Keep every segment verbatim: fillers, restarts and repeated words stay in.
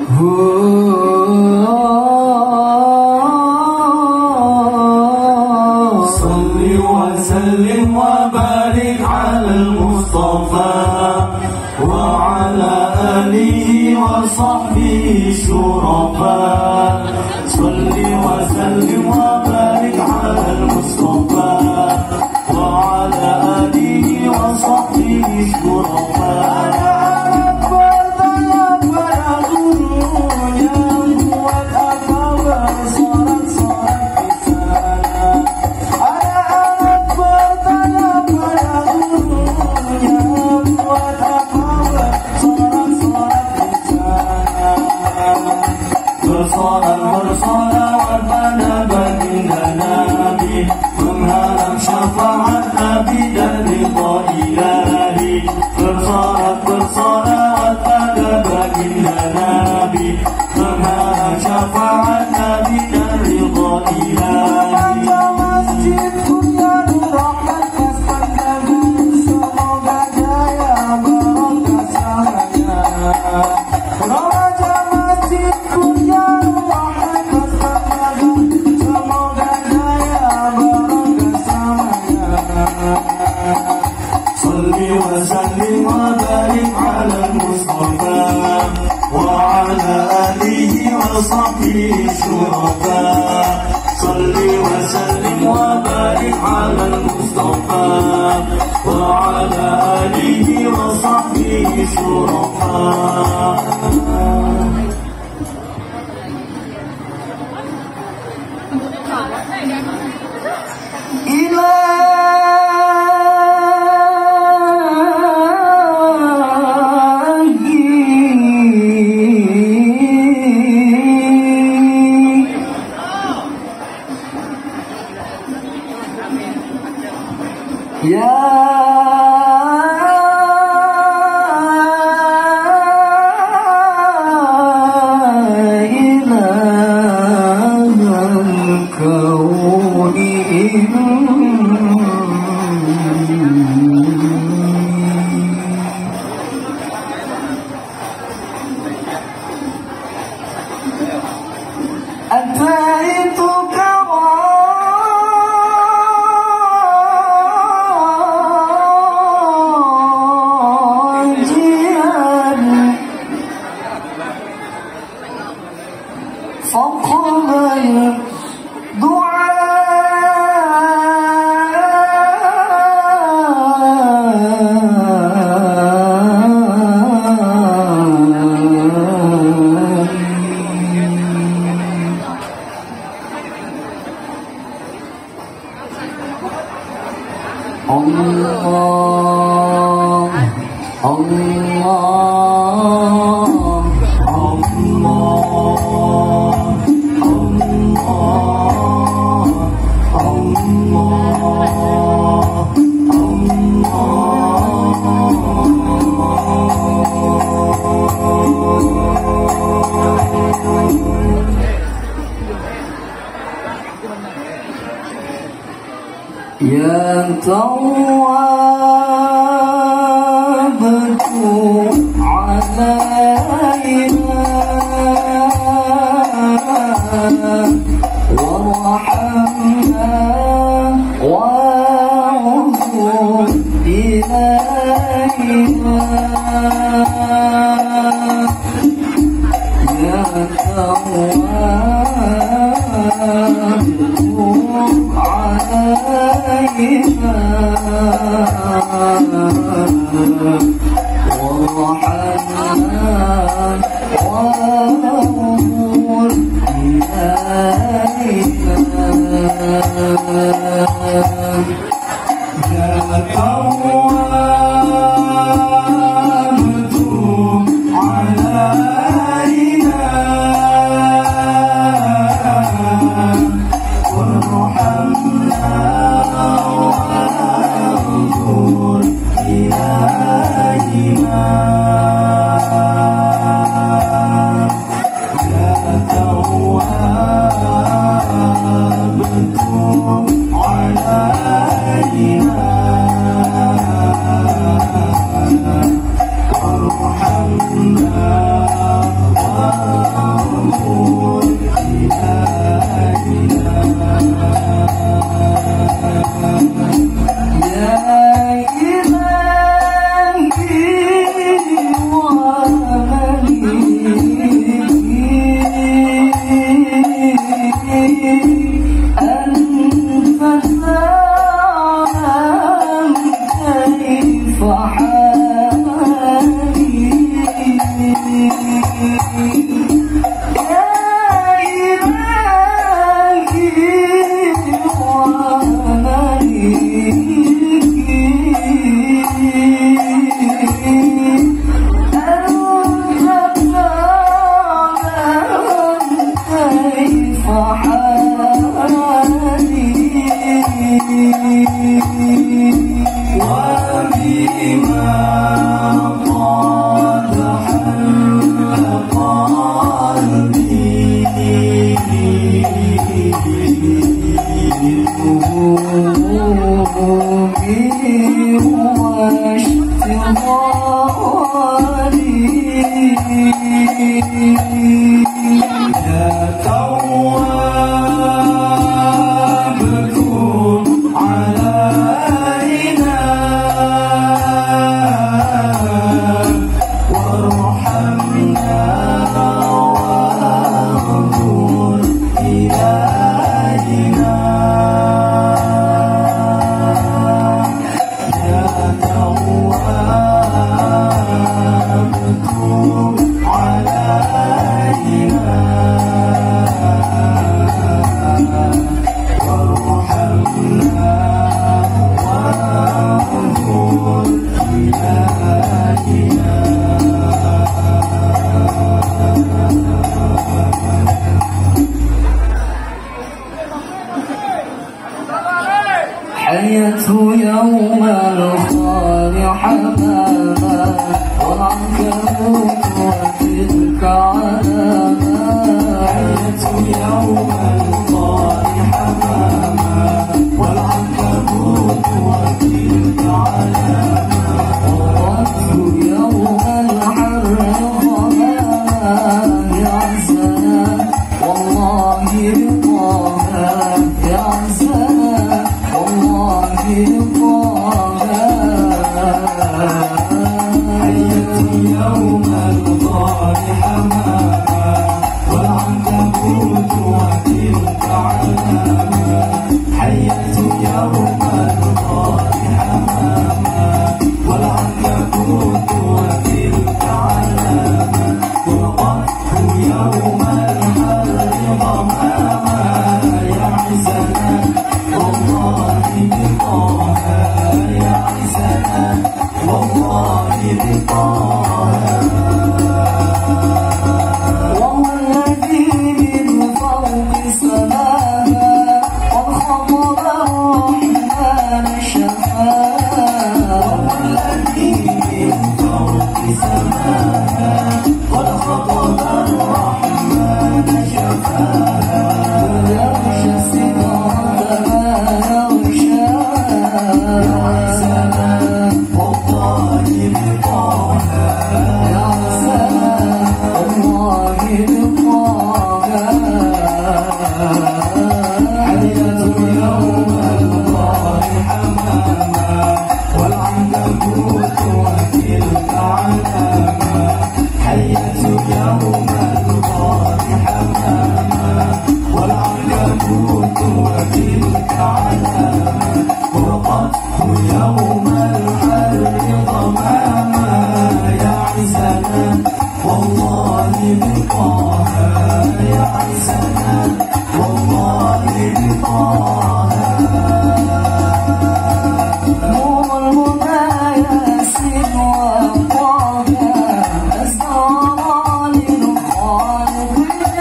صل وسلم وبارك على المصطفى وعلى آله وصحبه الشرفاء. صل وسلم وبارك على المصطفى وعلى آله وصحبه الشرفاء. Bersolat bersolawat pada baginda Nabi, mengharap syafaat Nabi dan ridha Ilahi. Bersolat bersolawat pada baginda Nabi, mengharap syafaat Nabi dan ridha Ilahi. Masjid punya rahmat kasih, semoga jaya barokah sahaya. صل وسلم وبارك على المصطفى وعلى آله وصحبه الشرفاء. صل وسلم وبارك على المصطفى وعلى آله وصحبه الشرفاء. Ya ilahal kauni ataituka فقبل Allah, Allah, Ya Tawwabtu alaina warhamna wa'udhu ilaina. Ya Tawwabtu علينا وارحمنا وانظر إلينا. يا توابت علينا وارحمنا وانظر إلينا. حيته يوم الخال حماما والعنكبوت وتلك علامة حيته يوم الخال حماما والعنكبوت وتلك علامة والرد يوم الحر ظلاما يعزنا والله رضاها يعزنا والله رضاها حية يوم الغار حماما والعنكبوت وتلك علامة حية يوم الغار حماما والعنكبوت وتلك علامة وقفت يوم الحر ضماما يعزنا والله بطاها يعزنا والله بطاها وهو الذي من فوق سماها والخطب الرحمن شفاها وهو الذي من فوق سماها والخطب الرحمن شفاها يغشى السدرة ما يغشاها يعزنا والله بطاها يعزنا والله بطاها حية يوم الغار حماما والعنكبوت وتلك علامة حية يوم الغار حماما والعنكبوت وتلك علامة وقفت يوم الحر ضماما يعزنا والله بطاها يعزنا والله بطاها نور الهدى ياسين وطاها أسرار للخالق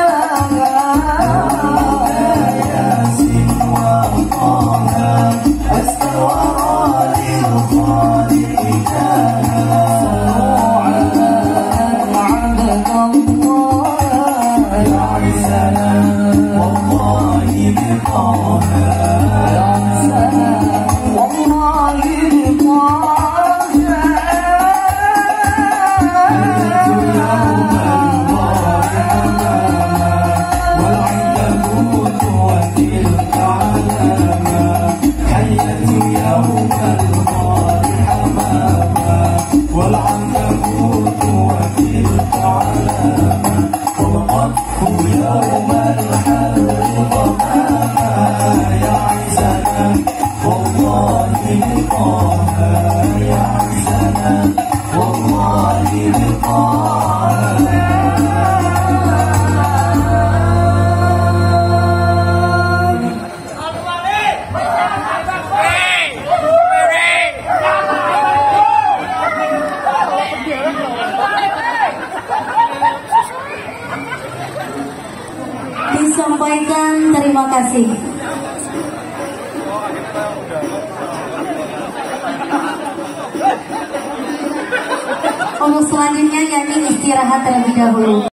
جاها ياسين وطاها أسرار للخالق جاها يعزنا والله بطاها يعزنا والله بطاها حية يوم الغار حماما والعنكبوت وتلك علامة حية يوم الغار حماما والعنكبوت وتلك علامة وقفت يوم الحر ضماما يعزنا والله بطاها يعزنا والله بطاها disampaikan terima kasih. Untuk selanjutnya yakni istirahat terlebih dahulu.